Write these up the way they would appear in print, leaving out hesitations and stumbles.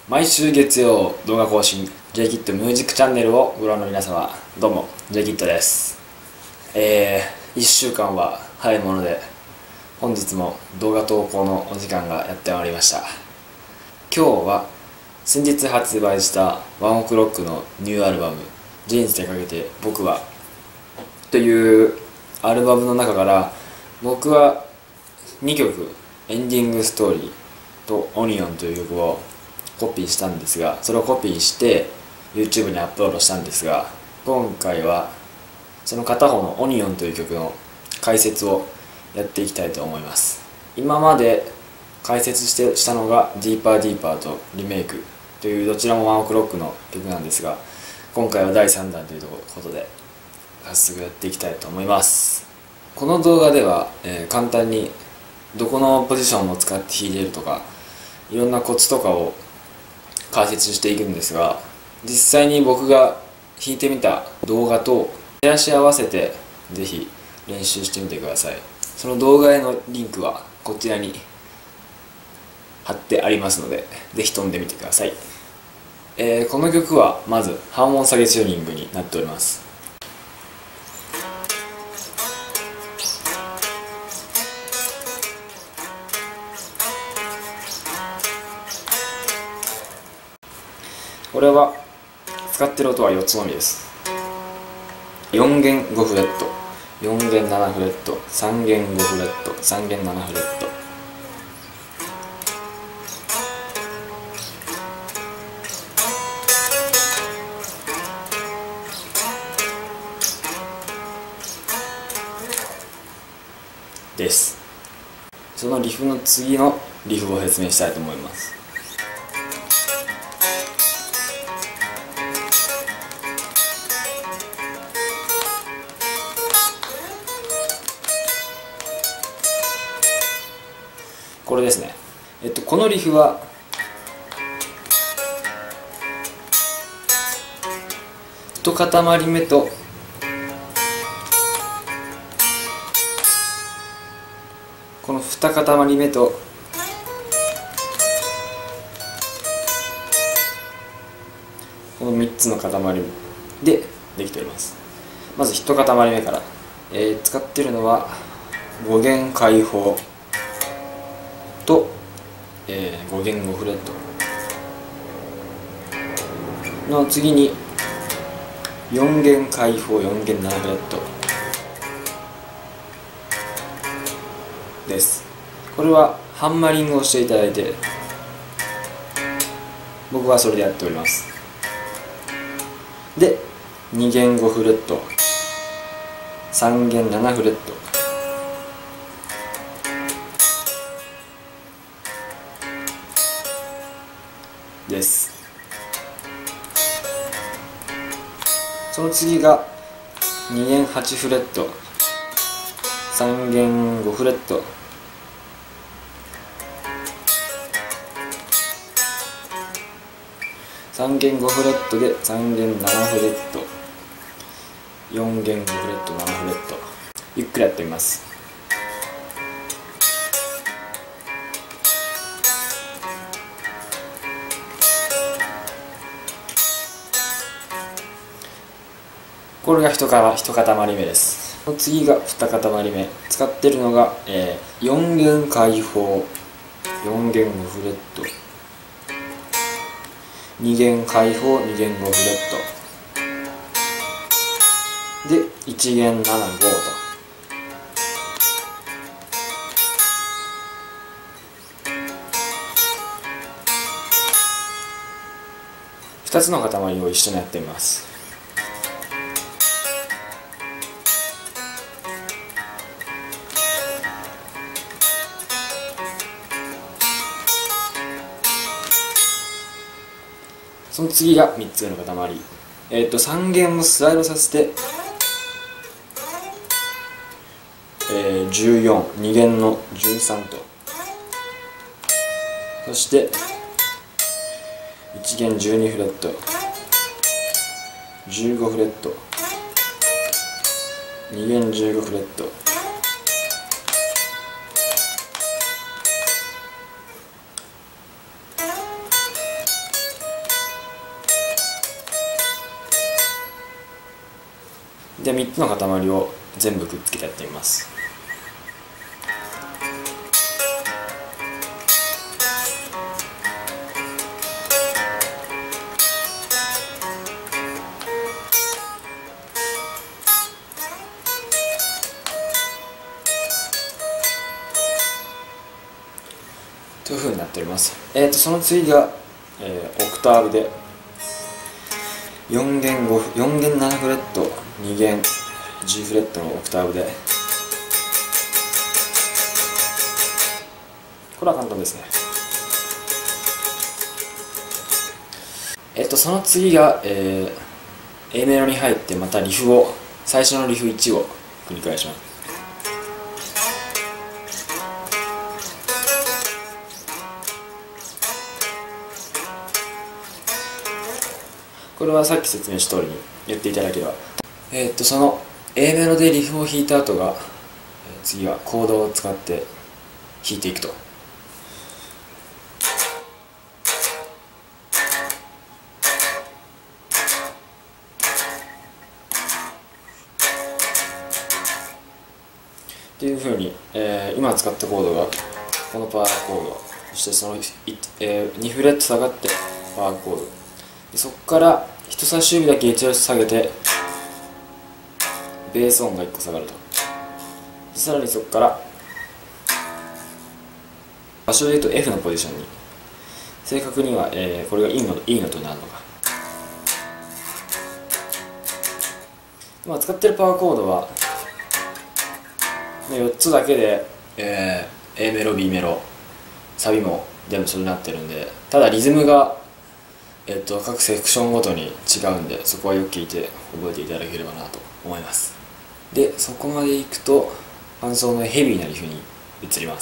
毎週月曜動画更新 J-KID ミュージックチャンネルをご覧の皆様、どうも J-KID です。1週間は早いもので本日も動画投稿のお時間がやってまいりました。今日は先日発売したONEOKROCKのニューアルバム「人生かけて僕は」というアルバムの中から僕は2曲「エンディングストーリー」と「オニオン」という曲をコピーしたんですが、それをコピーして YouTube にアップロードしたんですが、今回はその片方の「オニオン」という曲の解説をやっていきたいと思います。今まで解説したのが「Deeper Deeper」と「リメイク」というどちらもONEOKROCKの曲なんですが、今回は第3弾ということで早速やっていきたいと思います。この動画では、簡単にどこのポジションを使って弾いているとかいろんなコツとかを解説していくんですが、実際に僕が弾いてみた動画と照らし合わせてぜひ練習してみてください。その動画へのリンクはこちらに貼ってありますのでぜひ飛んでみてください。この曲はまず半音下げチューニングになっております。これは使ってる音は4つのみです。4弦5フレット、4弦7フレット、3弦5フレット、3弦7フレット。です。そのリフの次のリフを説明したいと思います。これですね。このリフは一塊目とこの二塊目とこの3つの塊でできております。まず一塊目から、使っているのは5弦開放と、5弦5フレットの次に4弦開放4弦7フレットです。これはハンマリングをしていただいて、僕はそれでやっております。で2弦5フレット3弦7フレットです。その次が2弦8フレット3弦5フレット3弦5フレットで3弦7フレット4弦5フレット7フレット、ゆっくりやってみます。これが一塊目です。次が二塊目、使ってるのが、4弦開放4弦5フレット2弦開放2弦5フレットで1弦7、5と2つの塊を一緒にやってみます。その次が3つ目の塊。3弦をスライドさせて、14、2弦の13と、そして1弦12フレット、15フレット、2弦15フレット、 で3つの塊を全部くっつけてやってみます。という風になっております。その次が、オクターブで4弦7フレット、2弦10フレットのオクターブで、これは簡単ですね。その次が、A メロに入ってまたリフを、最初のリフ1を繰り返します。これはさっき説明した通りに言っていただければ、その A メロでリフを弾いた後が、次はコードを使って弾いていくと。っていうふうに、今使ったコードがこのパワーコード、そしてその、2フレット下がってパワーコード、そこから人差し指だけ1列下げてベース音が1個下がると。さらにそこから場所で言うと F のポジションに、正確には、これが E のとなるのか。今使ってるパワーコードは4つだけで、A メロ B メロサビも全部それになってるんで、ただリズムが各セクションごとに違うんで、そこはよく聞いて覚えていただければなと思います。でそこまでいくと伴奏のヘビーなリフに移ります。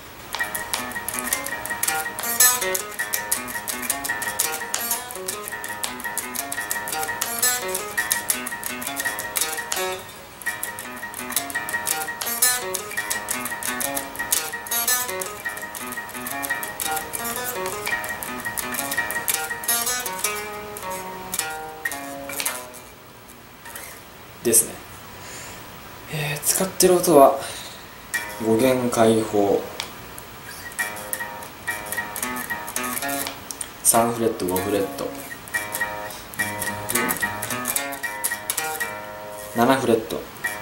ですね。使ってる音は5弦開放、3フレット5フレット、7フレット、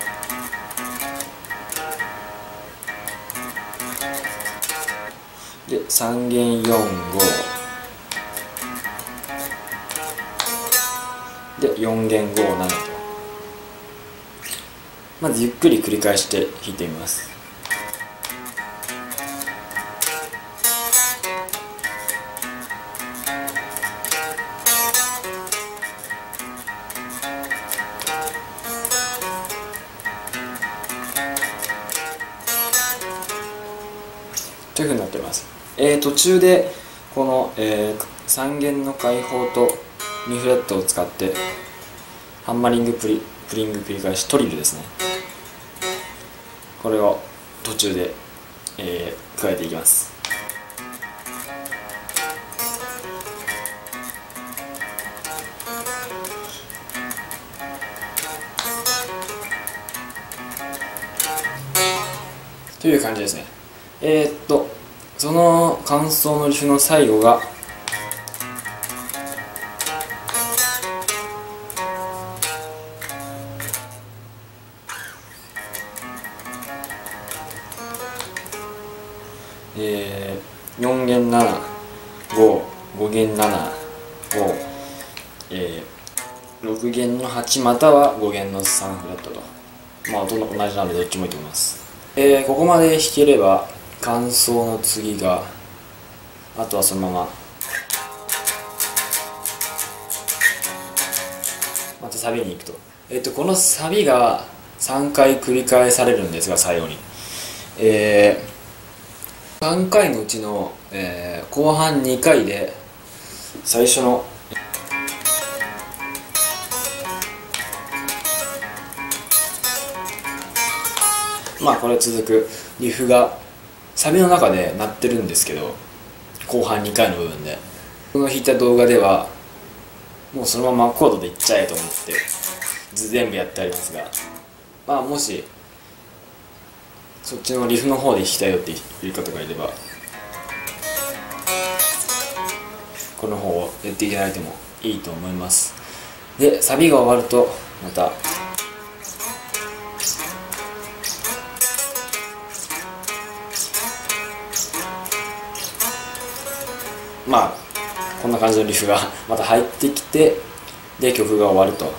で3弦4、5で4弦5、7と、まずゆっくり繰り返して弾いてみます。というふうになっております。途中でこの、3弦の開放と2フレットを使ってハンマリングプリング繰り返しトリルですね、これを途中で、加えていきます。という感じですね。その間奏のリフの最後が4弦7、5、5弦7、5、6弦の8または5弦の3フレットと、まあ同じなのでどっちもいいと思います。ここまで弾ければ間奏の次が、あとはそのまままたサビに行くと、このサビが3回繰り返されるんですが、最後に、3回のうちの、後半2回で最初のまあこれ続くリフがサビの中で鳴ってるんですけど、後半2回の部分でこの弾いた動画ではもうそのままコードでいっちゃえと思って全部やってありますが、まあもしそっちのリフの方で弾きたいよっていう方がいれば、この方をやっていただいてもいいと思います。でサビが終わるとまたまあこんな感じのリフがまた入ってきて、で曲が終わると、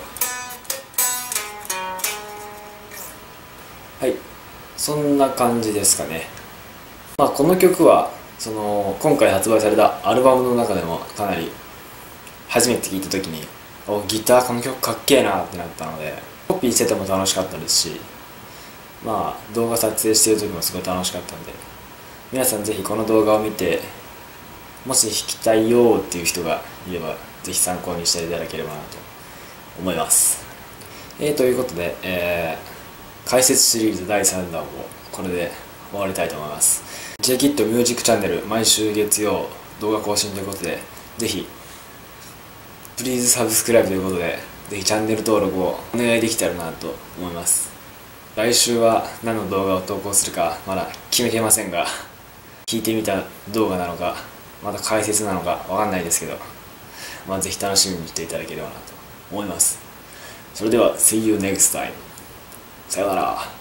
はい、そんな感じですかね。まあこの曲は今回発売されたアルバムの中でもかなり初めて聴いた時にギターこの曲かっけえなってなったので、コピーしてても楽しかったですし、まあ動画撮影してる時もすごい楽しかったんで、皆さんぜひこの動画を見て、もし弾きたいよっていう人がいればぜひ参考にしていただければなと思います。ということで、解説シリーズ第3弾をこれで終わりたいと思います。J-KID ミュージックチャンネル毎週月曜動画更新ということで、ぜひプリーズサブスクライブということで、ぜひチャンネル登録をお願いできたらなと思います。来週は何の動画を投稿するかまだ決めてませんが、聞いてみた動画なのかまた解説なのかわかんないですけど、まあぜひ楽しみにしていただければなと思います。それでは See you next time。さよなら。